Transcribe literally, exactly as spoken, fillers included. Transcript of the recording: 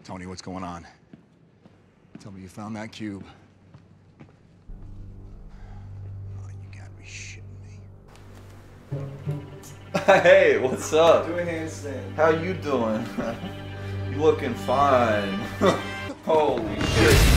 Tony, what's going on? Tell me you found that cube. Oh, you gotta be shitting me. Hey, what's up? Do a handstand. How you doing? You looking fine. Holy shit.